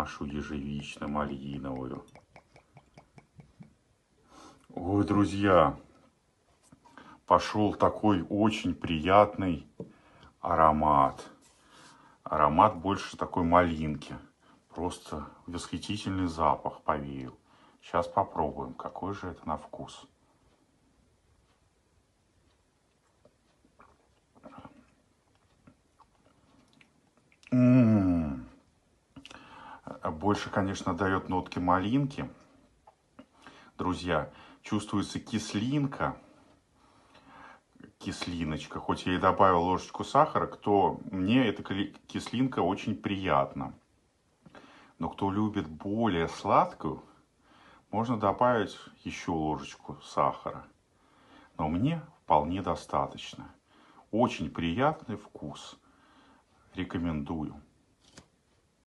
нашу ежевично-малиновую. Ой, друзья, пошел такой очень приятный аромат. Аромат больше такой малинки. Просто восхитительный запах повеял. Сейчас попробуем, какой же это на вкус. Больше, конечно, дает нотки малинки. Друзья, чувствуется кислинка. Кислиночка. Хоть я и добавил ложечку сахара, мне эта кислинка очень приятна. Но кто любит более сладкую, можно добавить еще ложечку сахара. Но мне вполне достаточно. Очень приятный вкус. Рекомендую.